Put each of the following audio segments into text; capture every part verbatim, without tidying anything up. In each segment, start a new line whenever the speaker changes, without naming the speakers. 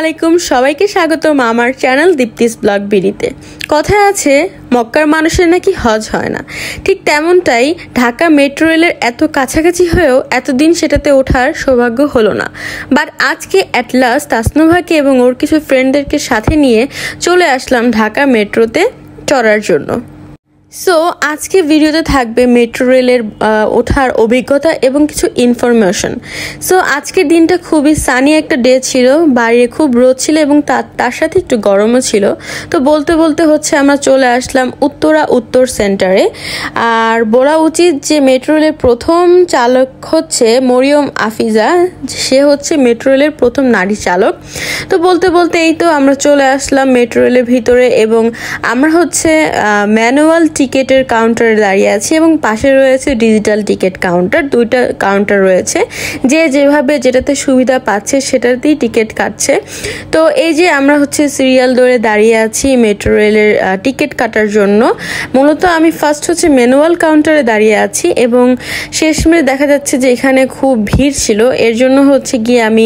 আলাইকুম সবাইকে স্বাগতম আমার চ্যানেল দীপ্তিস ব্লগ বিডিতে। কথায় আছে মক্কার মানুষের নাকি হজ হয় না, ঠিক তেমনটাই ঢাকা মেট্রো রেলের এত কাছাকাছি হয়েও এতদিন সেটাতে ওঠার সৌভাগ্য হলো না। বাট আজকে অ্যাট লাস্ট তাসনুভাকে এবং ওর কিছু ফ্রেন্ডদেরকে সাথে নিয়ে চলে আসলাম ঢাকা মেট্রোতে চড়ার জন্য। সো আজকে ভিডিওতে থাকবে মেট্রো রেলের ওঠার অভিজ্ঞতা এবং কিছু ইনফরমেশন। সো আজকের দিনটা খুবই সানি একটা ডে ছিল, বাইরে খুব রোদ ছিল এবং তার তার সাথে একটু গরমও ছিল। তো বলতে বলতে হচ্ছে আমরা চলে আসলাম উত্তরা উত্তর সেন্টারে। আর বলা উচিত যে মেট্রো রেলের প্রথম চালক হচ্ছে মরিয়ম আফিজা, সে হচ্ছে মেট্রো রেলের প্রথম নারী চালক। তো বলতে বলতে এই তো আমরা চলে আসলাম মেট্রো রেলের ভিতরে এবং আমরা হচ্ছে ম্যানুয়াল টিকেটের কাউন্টারে দাঁড়িয়ে আছি এবং পাশে রয়েছে ডিজিটাল টিকিট কাউন্টার। দুইটা কাউন্টার রয়েছে, যে যেভাবে যেটাতে সুবিধা পাচ্ছে সেটাতেই টিকিট কাটছে। তো এই যে আমরা হচ্ছে সিরিয়াল ধরে দাঁড়িয়ে আছি মেট্রো রেলের টিকিট কাটার জন্য। মূলত আমি ফার্স্ট হচ্ছে ম্যানুয়াল কাউন্টারে দাঁড়িয়ে আছি এবং শেষমেশ দেখা যাচ্ছে যে এখানে খুব ভিড় ছিল, এর জন্য হচ্ছে গিয়ে আমি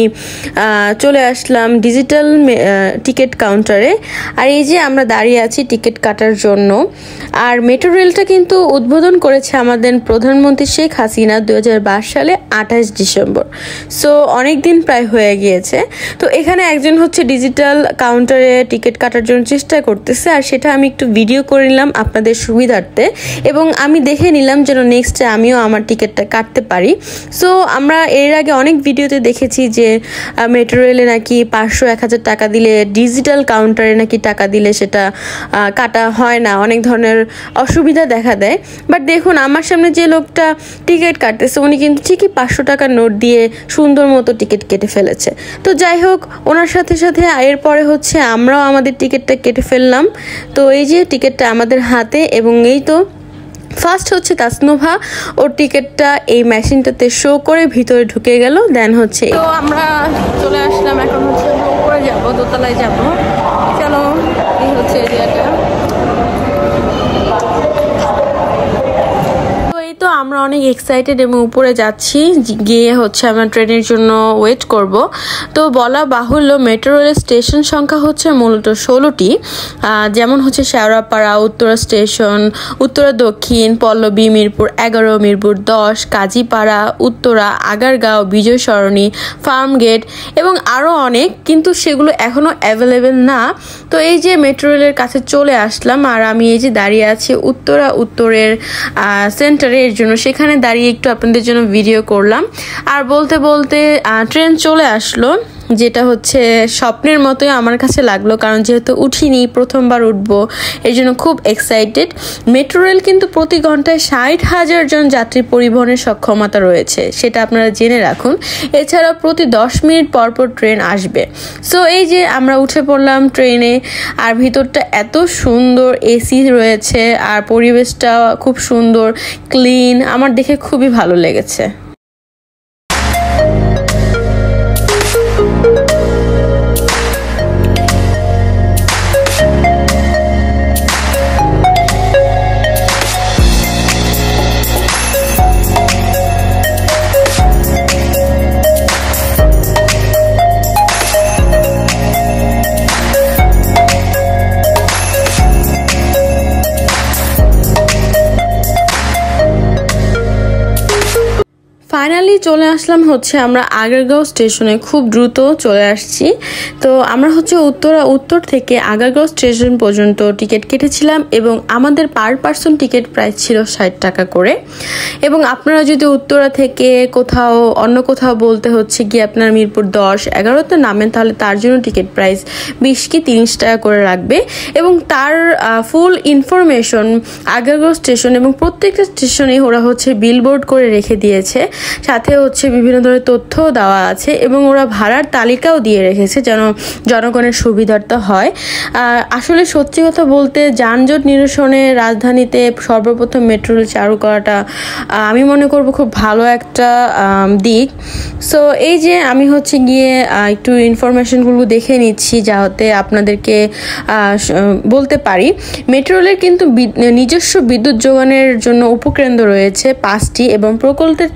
চলে আসলাম ডিজিটাল টিকিট কাউন্টারে। আর এই যে আমরা দাঁড়িয়ে আছি টিকিট কাটার জন্য। আর মেট্রো রেলটা কিন্তু উদ্বোধন করেছে আমাদের প্রধানমন্ত্রী শেখ হাসিনা দুই হাজার বাইশ সালে আঠাশ ডিসেম্বর। সো অনেক দিন প্রায় হয়ে গিয়েছে। তো এখানে একজন হচ্ছে ডিজিটাল কাউন্টারে টিকিট কাটার জন্য চেষ্টা করতেছে, আর সেটা আমি একটু ভিডিও করে নিলাম আপনাদের সুবিধার্থে এবং আমি দেখে নিলাম যেন নেক্সটে আমিও আমার টিকিটটা কাটতে পারি। সো আমরা এর আগে অনেক ভিডিওতে দেখেছি যে মেট্রো রেলে নাকি পাঁচশো এক হাজার টাকা দিলে, ডিজিটাল কাউন্টারে নাকি টাকা দিলে সেটা কাটা হয় না, অনেক ধরনের অসুবিধা দেখা দেয়। বাট দেখুন আমার সামনে যে লোকটা টিকিট কাটতেছে উনি কিন্তু ঠিকই পাঁচশো টাকার নোট দিয়ে সুন্দর মতো টিকিট কেটে ফেলেছে। তো যাই হোক, ওনার সাথে সাথে এরপরে হচ্ছে আমরাও আমাদের টিকিটটা কেটে ফেললাম। তো এই যে টিকিটটা আমাদের হাতে এবং এই তো ফার্স্ট হচ্ছে তাসনুভা ওর টিকিটটা এই মেশিনটাতে শো করে ভিতরে ঢুকে গেল। দেন হচ্ছে তো আমরা চলে আসলাম, এখন হচ্ছে উপরে যাবো, দোতলায় যাব। চলো, এই হচ্ছে এরিয়াটা। তো আমরা অনেক এক্সাইটেড এবং উপরে যাচ্ছি, গিয়ে হচ্ছে আমরা ট্রেনের জন্য ওয়েট করব। তো বলা বাহুল্য মেট্রো রেলের স্টেশন সংখ্যা হচ্ছে মূলত ষোলোটি, যেমন হচ্ছে শেওড়াপাড়া, উত্তরা স্টেশন, উত্তরা দক্ষিণ, পল্লবী, মিরপুর এগারো, মিরপুর দশ, কাজীপাড়া, উত্তরা, আগারগাঁও, বিজয় সরণি, ফার্ম গেট এবং আরও অনেক, কিন্তু সেগুলো এখনও অ্যাভেলেবেল না। তো এই যে মেট্রো রেলের কাছে চলে আসলাম আর আমি এই যে দাঁড়িয়ে আছি উত্তরা উত্তরের সেন্টারে, এর জন্য সেখানে দাঁড়িয়ে একটু আপনাদের জন্য ভিডিও করলাম। আর বলতে বলতে ট্রেন চলে আসলো, যেটা হচ্ছে স্বপ্নের মতোই আমার কাছে লাগলো, কারণ যেহেতু উঠিনি, প্রথমবার উঠবো, এই জন্য খুব এক্সাইটেড। মেট্রো রেল কিন্তু প্রতি ঘন্টায় ষাট হাজার জন যাত্রী পরিবহনের সক্ষমতা রয়েছে, সেটা আপনারা জেনে রাখুন। এছাড়া প্রতি দশ মিনিট পর পর ট্রেন আসবে। সো এই যে আমরা উঠে পড়লাম ট্রেনে, আর ভিতরটা এত সুন্দর, এসি রয়েছে আর পরিবেশটা খুব সুন্দর, ক্লিন, আমার দেখে খুবই ভালো লেগেছে। ফাইনালি চলে আসলাম হচ্ছে আমরা আগারগাঁও স্টেশনে, খুব দ্রুত চলে আসছি। তো আমরা হচ্ছে উত্তরা উত্তর থেকে আগারগাঁও স্টেশন পর্যন্ত টিকিট কেটেছিলাম এবং আমাদের পার পার্সন টিকিট প্রাইস ছিল ষাট টাকা করে। এবং আপনারা যদি উত্তরা থেকে কোথাও অন্য কোথাও বলতে হচ্ছে গিয়ে আপনার মিরপুর দশ এগারোতে নামেন, তাহলে তার জন্য টিকিট প্রাইস বিশ কি তিরিশ টাকা করে রাখবে। এবং তার ফুল ইনফরমেশন আগারগাঁও স্টেশন এবং প্রত্যেকটা স্টেশনে ওরা হচ্ছে বিলবোর্ড করে রেখে দিয়েছে, সাথে হচ্ছে বিভিন্ন ধরনের তথ্য দেওয়া আছে এবং ওরা ভাড়ার তালিকাও দিয়ে রেখেছে যেন জনগণের সুবিধার্থে হয়। আসলে সত্যি কথা বলতে যানজট নিরসনে রাজধানীতে সর্বপ্রথম মেট্রো রেল চালু করাটা আমি মনে করব খুব ভালো একটা দিক। সো এই যে আমি হচ্ছে গিয়ে একটু ইনফরমেশনগুলো দেখে নিচ্ছি যাতে আপনাদেরকে বলতে পারি। মেট্রো রেলের কিন্তু নিজস্ব বিদ্যুৎ যোগানের জন্য উপকেন্দ্র রয়েছে পাঁচটি এবং প্রকল্পের প্রকল্পের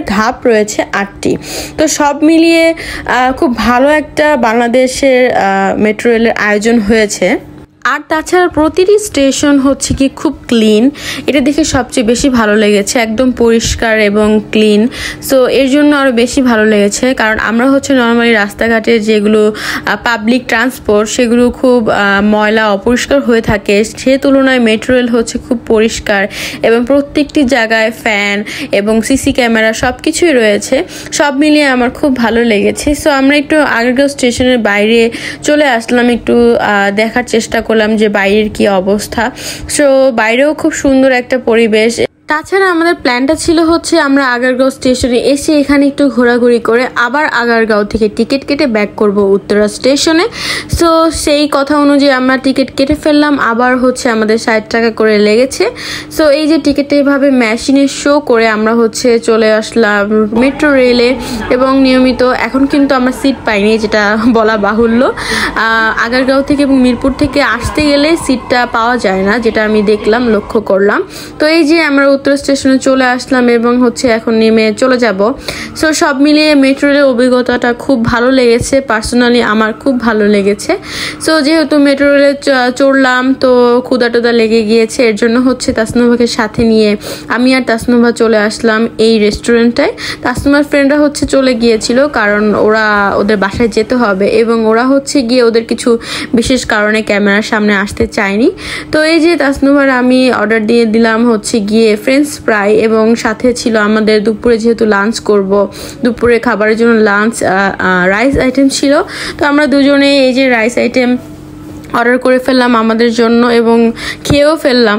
ধাপে ধাপ রয়েছে আটটি। তো সব মিলিয়ে খুব ভালো একটা বাংলাদেশের মেট্রো রেলের আয়োজন হয়েছে। আর তাছাড়া প্রতিটি স্টেশন হচ্ছে কি খুব ক্লিন, এটা দেখে সবচেয়ে বেশি ভালো লেগেছে, একদম পরিষ্কার এবং ক্লিন। সো এর জন্য আরও বেশি ভালো লেগেছে, কারণ আমরা হচ্ছে নর্মালি রাস্তাঘাটে যেগুলো পাবলিক ট্রান্সপোর্ট সেগুলো খুব ময়লা অপরিষ্কার হয়ে থাকে, সে তুলনায় মেট্রো রেল হচ্ছে খুব পরিষ্কার এবং প্রত্যেকটি জায়গায় ফ্যান এবং সিসি ক্যামেরা সব কিছুই রয়েছে। সব মিলিয়ে আমার খুব ভালো লেগেছে। সো আমরা একটু আগারগাঁও স্টেশনের বাইরে চলে আসলাম, একটু দেখার চেষ্টা করলাম যে বাইরের কি অবস্থা। সো বাইরেও খুব সুন্দর একটা পরিবেশ। তাছাড়া আমাদের প্ল্যানটা ছিল হচ্ছে আমরা আগারগাঁও স্টেশনে এসে এখানে একটু ঘোরাঘুরি করে আবার আগারগাঁও থেকে টিকিট কেটে ব্যাক করব উত্তরা স্টেশনে। সো সেই কথা অনুযায়ী আমরা টিকিট কেটে ফেললাম, আবার হচ্ছে আমাদের ষাট টাকা করে লেগেছে। সো এই যে টিকিটে এভাবে মেশিনে শো করে আমরা হচ্ছে চলে আসলাম মেট্রো রেলে, এবং নিয়মিত এখন কিন্তু আমরা সিট পাইনি, যেটা বলা বাহুল্য। আগারগাঁও থেকে এবং মিরপুর থেকে আসতে গেলে সিটটা পাওয়া যায় না, যেটা আমি দেখলাম, লক্ষ্য করলাম। তো এই যে আমরা উত্তর স্টেশনে চলে আসলাম এবং হচ্ছে এখন নেমে চলে যাব। সো সব মিলিয়ে মেট্রো রেলের অভিজ্ঞতাটা খুব ভালো লেগেছে, পার্সোনালি আমার খুব ভালো লেগেছে। সো যেহেতু মেট্রো রেলে চড়লাম তো ক্ষুধা টুধা লেগে গিয়েছে, এর জন্য হচ্ছে তাসনুভাকে সাথে নিয়ে আমি আর তাসনুভা চলে আসলাম এই রেস্টুরেন্টটায়। তাসনুভার ফ্রেন্ডরা হচ্ছে চলে গিয়েছিল, কারণ ওরা ওদের বাসায় যেতে হবে এবং ওরা হচ্ছে গিয়ে ওদের কিছু বিশেষ কারণে ক্যামেরার সামনে আসতে চায়নি। তো এই যে তাসনুভার আমি অর্ডার দিয়ে দিলাম হচ্ছে গিয়ে ফ্রেঞ্চ ফ্রাই, এবং সাথে ছিল আমাদের দুপুরে যেহেতু লাঞ্চ করব, দুপুরে খাবারের জন্য লাঞ্চ রাইস আইটেম ছিল। তো আমরা দুজনে এই যে রাইস আইটেম অর্ডার করে ফেললাম আমাদের জন্য এবং খেয়েও ফেললাম।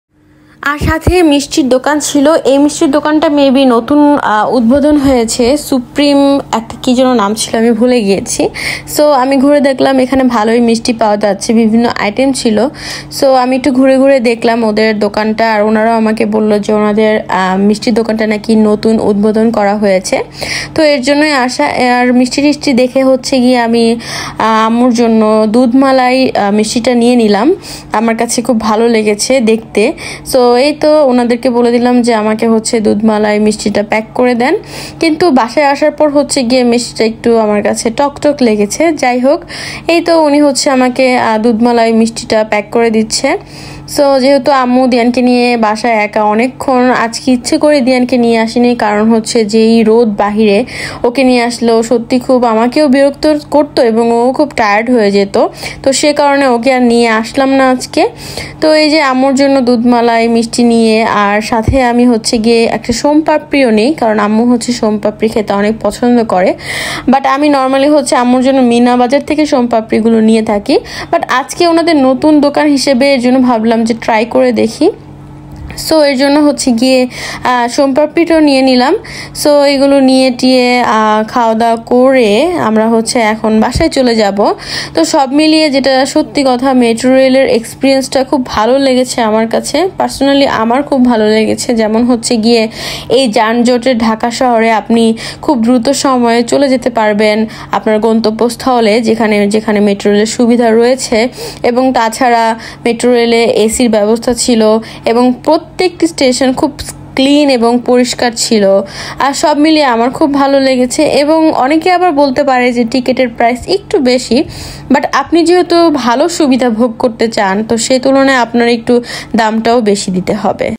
আর সাথে মিষ্টির দোকান ছিল, এই মিষ্টির দোকানটা মেবি নতুন উদ্বোধন হয়েছে, সুপ্রিম একটা কী যেন নাম ছিল, আমি ভুলে গিয়েছি। সো আমি ঘুরে দেখলাম এখানে ভালোই মিষ্টি পাওয়া যাচ্ছে, বিভিন্ন আইটেম ছিল। সো আমি একটু ঘুরে ঘুরে দেখলাম ওদের দোকানটা, আর ওনারাও আমাকে বললো যে ওনাদের মিষ্টির দোকানটা নাকি নতুন উদ্বোধন করা হয়েছে। তো এর জন্যই আসা। আর মিষ্টি টিষ্টি দেখে হচ্ছে গিয়ে আমি আম্মুর জন্য দুধমালাই মিষ্টিটা নিয়ে নিলাম, আমার কাছে খুব ভালো লেগেছে দেখতে। সো এই তো ওনাদেরকে বলে দিলাম যে আমাকে হচ্ছে দুধমালাই মিষ্টিটা প্যাক করে দেন, কিন্তু বাসায় আসার পর হচ্ছে গিয়ে মিষ্টিটা একটু আমার কাছে টক টক লেগেছে। যাই হোক, এই তো উনি হচ্ছে আমাকে দুধমালাই মিষ্টিটা প্যাক করে দিচ্ছে। সো যেহেতু আম্মু দিয়ানকে নিয়ে বাসায় একা অনেকক্ষণ, আজকে ইচ্ছে করে দিয়ানকে নিয়ে আসিনি, কারণ হচ্ছে যেই রোদ বাহিরে, ওকে নিয়ে আসলেও সত্যি খুব আমাকেও বিরক্ত করতো এবং ও খুব টায়ার্ড হয়ে যেত। তো সে কারণে ওকে আর নিয়ে আসলাম না আজকে। তো এই যে আম্মুর জন্য দুধমালাই মিষ্টি নিয়ে, আর সাথে আমি হচ্ছে গিয়ে একটা সোমপাপড়িও নেই, কারণ আম্মু হচ্ছে সোমপাপড়ি খেতে অনেক পছন্দ করে। বাট আমি নর্মালি হচ্ছে আম্মুর জন্য মিনা বাজার থেকে সোমপাপড়িগুলো নিয়ে থাকি, বাট আজকে ওনাদের নতুন দোকান হিসেবে এর জন্য ভাবলাম যে ট্রাই করে দেখি। সো এর জন্য হচ্ছে গিয়ে সোমপাপড়িটাও নিয়ে নিলাম। সো এগুলো নিয়ে টিয়ে খাওয়া দাওয়া করে আমরা হচ্ছে এখন বাসায় চলে যাব। তো সব মিলিয়ে যেটা সত্যি কথা, মেট্রো রেলের এক্সপিরিয়েন্সটা খুব ভালো লেগেছে আমার কাছে, পার্সোনালি আমার খুব ভালো লেগেছে। যেমন হচ্ছে গিয়ে এই যানজটের ঢাকা শহরে আপনি খুব দ্রুত সময়ে চলে যেতে পারবেন আপনার গন্তব্যস্থলে, যেখানে যেখানে মেট্রো রেলের সুবিধা রয়েছে। এবং তাছাড়া মেট্রো রেলে এসির ব্যবস্থা ছিল এবং প্রত্যেকটি স্টেশন খুব ক্লিন এবং পরিষ্কার ছিল। আর সব মিলিয়ে আমার খুব ভালো লেগেছে। এবং অনেকে আবার বলতে পারে যে টিকিটের প্রাইস একটু বেশি, বাট আপনি যেহেতু ভালো সুবিধা ভোগ করতে চান তো সে তুলনায় আপনার একটু দামটাও বেশি দিতে হবে।